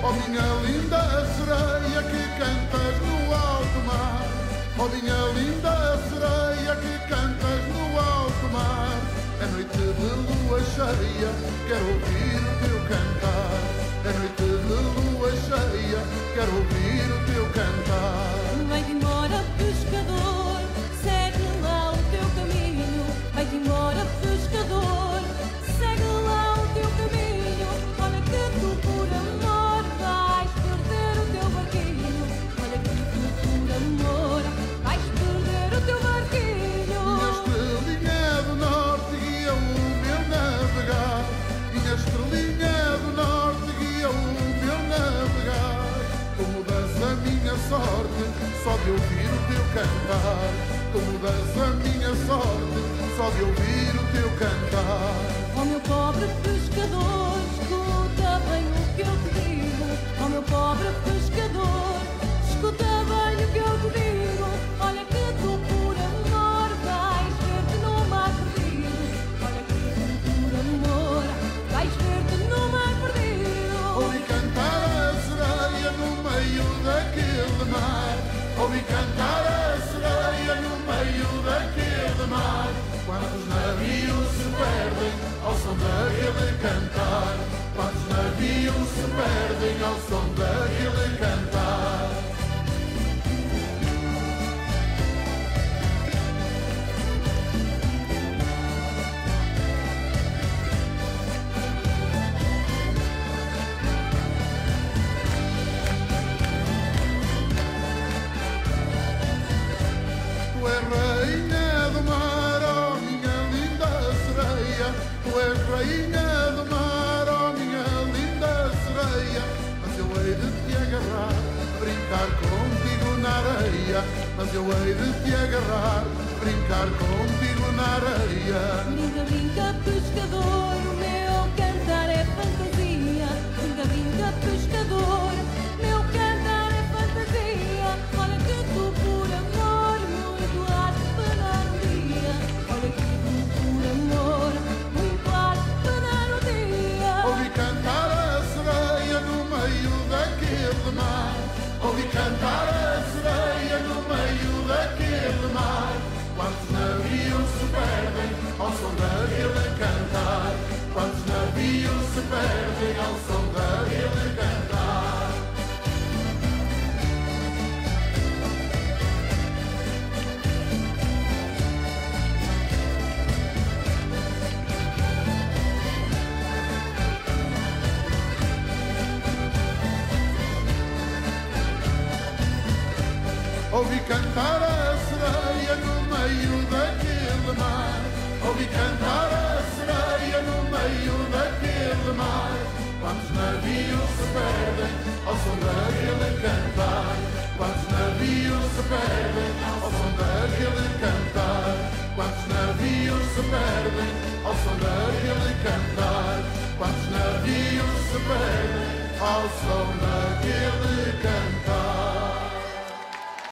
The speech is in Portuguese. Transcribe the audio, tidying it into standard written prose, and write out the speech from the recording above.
Oh minha linda sereia que cantas no alto mar, oh minha linda sereia que cantas no alto mar. É noite de lua cheia, quero ouvir o teu cantar. É noite de lua cheia, quero ouvir o teu cantar. Vai-te embora, pescador, segue lá o teu caminho. Vai-te embora, pescador, segue lá o teu caminho. Olha que tu por amor vais perder o teu barquinho. Olha que tu por amor vais perder o teu barquinho. Minha estrelinha do norte guia o meu navegar. Minha estrelinha do norte guia o meu navegar. Tu mudas a minha sorte só de ouvir o teu cantar. Tu mudas a minha sorte só de ouvir o teu cantar. Oh meu pobre pescador, escuta bem o que eu te digo. Oh meu pobre pescador, escuta bem o que eu te digo. Olha que tu por amor vais ver-te no mar perdido. Olha que tu por amor vais ver-te no mar perdido. Ouvi cantar a sereia no meio daquele mar. Ouvi cantar a sereia no meio daquele mar. Quantos navios se perdem ao som daquele cantar. Quantos navios se perdem ao som daquele cantar. Tu és rainha do mar, oh minha linda sereia. Tu és rainha do mar, oh minha linda sereia. Mas eu hei de te agarrar, brincar contigo na areia. Mas eu hei de te agarrar, brincar contigo na areia. Brinca, brinca, pescador, o meu cantar é fantasia. Brinca, brinca, pescador, meu cantar é fantasia. Olha que tu por amor muito hás de parar um dia. Olha que tu por amor muito hás de parar um dia. Ouvi cantar a sereia no meio daquele mar. Ouvi cantar a sereia no meio daquele mar. Quantos navios se perdem ao som daquele cantar. Quantos navios se perdem ao som daquele cantar. Ouvi cantar a sereia no meio daquele mar. Ouvi cantar a sereia no meio daquele mar. Quantos navios se perdem ao som daquele cantar. Quantos navios se perdem ao som daquele cantar. Quantos navios se perdem ao som daquele cantar. Quantos navios se perdem ao som daquele cantar.